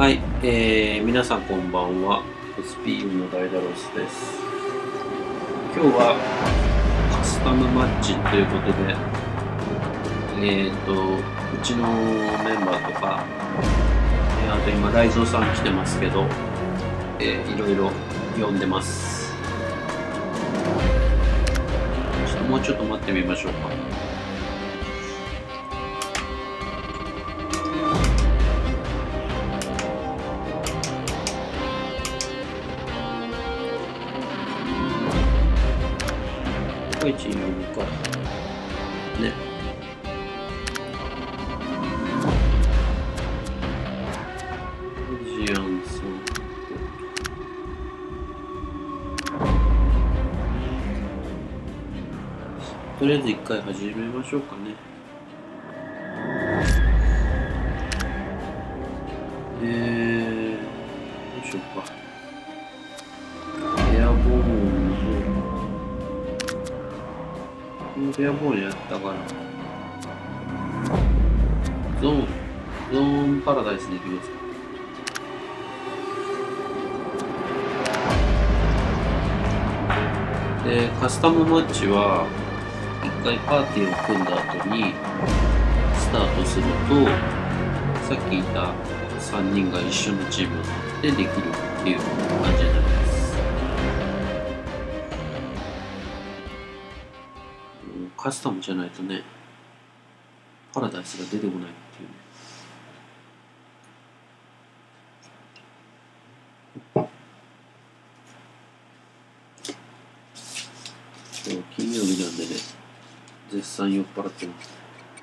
はい、皆さんこんばんは。SPU のダイダロスです。今日はカスタムマッチということで、うちのメンバーとか、あと今ライゾーさん来てますけど、いろいろ呼んでます。もうちょっと待ってみましょうか。1呼ぶかね。ジアンさんとりあえず一回始めましょうかね。どうしようか。エアボーンエアボーンやったからゾーンパラダイスできますか。でカスタムマッチは一回パーティーを組んだ後にスタートすると、さっき言った3人が一緒のチームでできるっていう感じになります。カスタムじゃないとね、パラダイスが出てこないっていうね。今日金曜日なんでね、絶賛酔っ払ってます。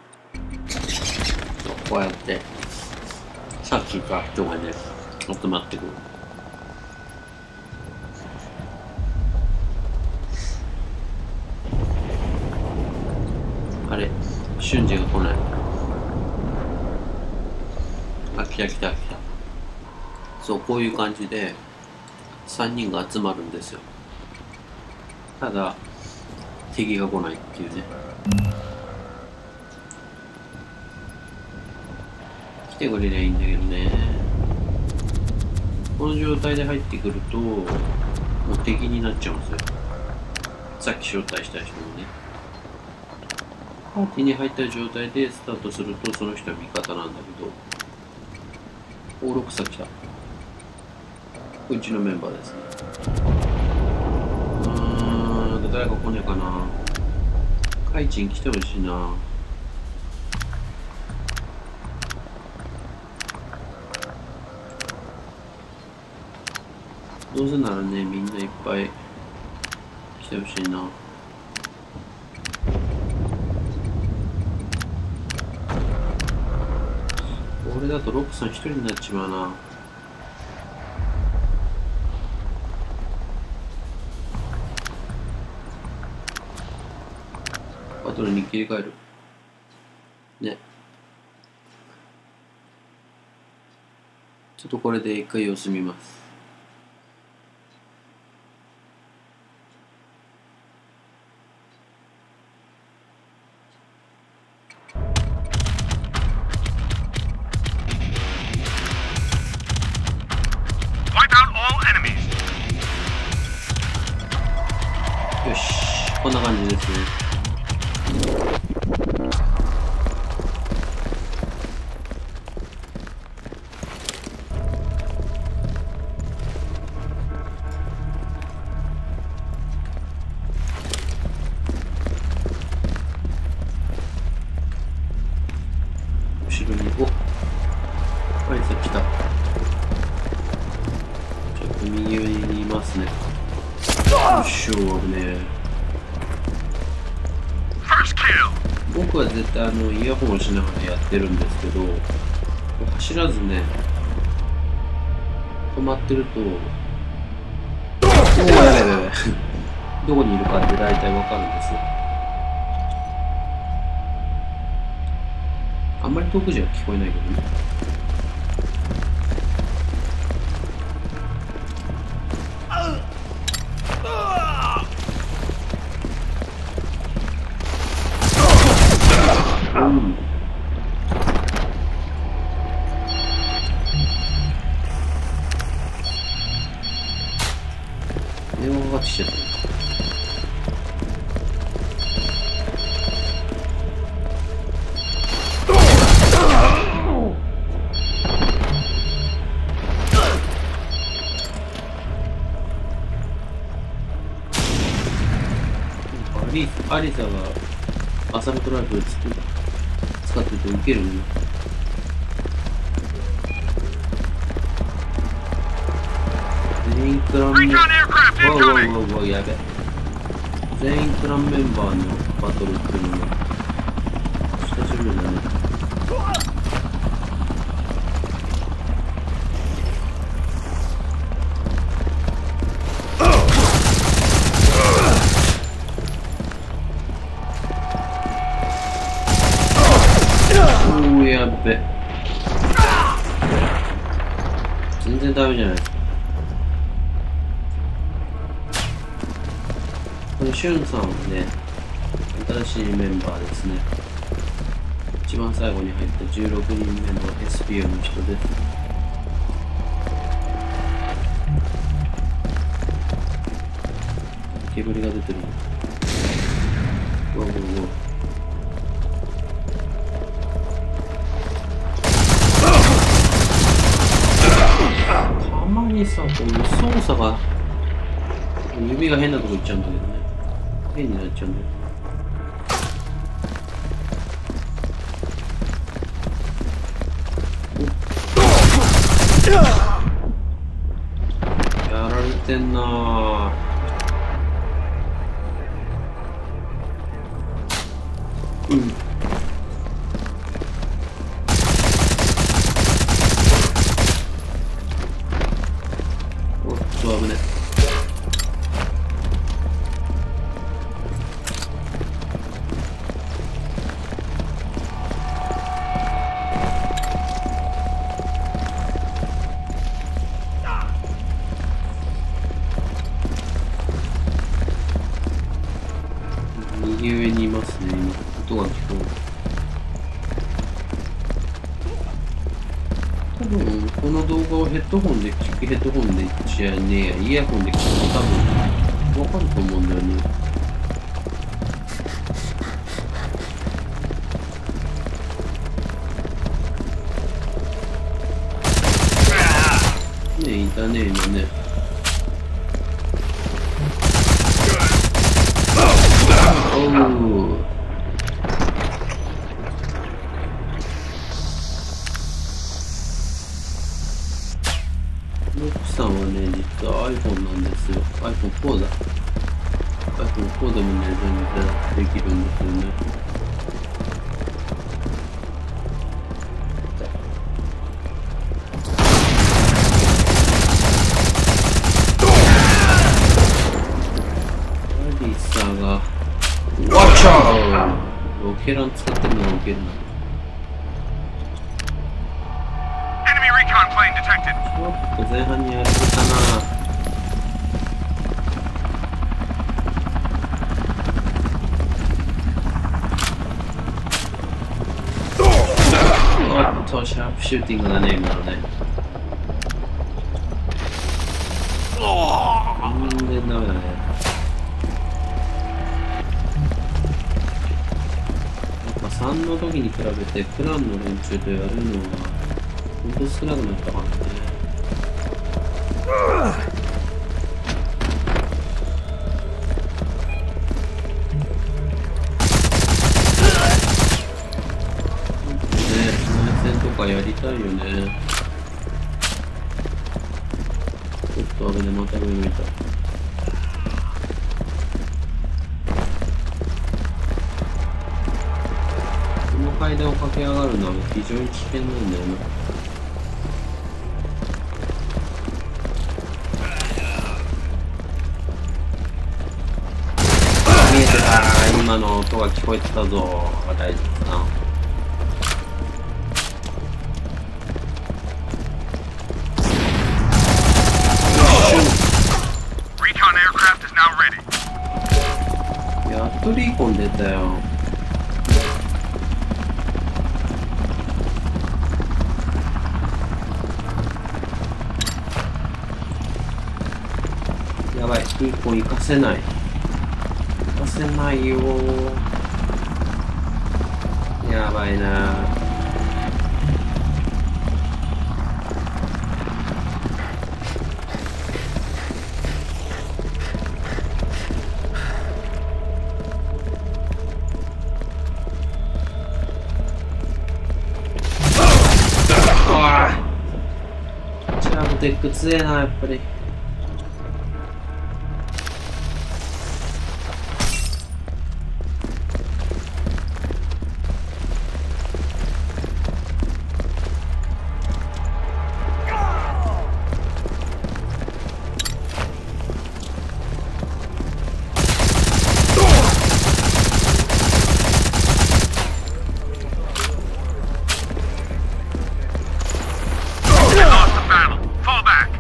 こうやってさっきから人がね集まってくる。あれ、瞬時が来ない。あ、来た来た来た。そう、こういう感じで3人が集まるんですよ。ただ敵が来ないっていうね。来てくれりゃいいんだけどね。この状態で入ってくるともう敵になっちゃうんですよ。さっき招待した人もね。パーティーに入った状態でスタートするとその人は味方なんだけど、登録さ来た。うちのメンバーですね。誰か来ねえかな。カイチン来てほしいな。どうせならね、みんないっぱい来てほしいな。これだとロックさん一人になっちまうな。バトルに切り替えるね。ちょっとこれで一回様子見ます。よし、こんな感じですね。後ろに、あいつ来た。ちょっと右上にいますね。よっしょー、危ねえ。僕は絶対イヤホンをしながらやってるんですけど、走らずね、止まってると、おお、やべやべやべどこにいるかって大体わかるんですよ。あんまり遠くじゃ聞こえないけどね。 アリサがアサルトライフル使っててウケるね。全員クランメンバー、やべ。全員クランメンバーのバトルっていうのが久しぶりだね。やっべ。全然ダメじゃない。このシュンさんはね、新しいメンバーですね。一番最後に入った16人目の SPO の人です。煙が出てる。ゴーゴーゴー。たまにさ、この操作が指が変なとこ行っちゃうんだけどね。変になっちゃうんだよ。やられてんなぁ。うん。おっと危ね。右上にいますね。今音が聞こえる。多分この動画をヘッドホンで聞く、ヘッドホンでじゃねえや、イヤホンで聞くと多分わかると思うんだよね。ねえ、いたね今ね。おう。ロックさんはね、実は iPhone なんですよ。iPhone4 だ。iPhone4 でもね、全然できるんですよね。アリサが、ワッチャー！ロケラン使ってるのがウケるな。ちょっと前半にやられたな。おっと、シャープシューティングだね、今のね。全然ダメだね。やっぱ3の時に比べてクランの連中とやるのはほんと少なくなったからね。やりたいよね。ちょっとあれでまた上見た。この階段を駆け上がるのは非常に危険なんだよな。見えてた。今の音が聞こえてたぞ。大丈夫かな。やっとリーコン出たよ。やばい、リーコン活かせない。活かせないよー。やばいなー。 テック強えな、やっぱり。 We lost the battle. Fall back.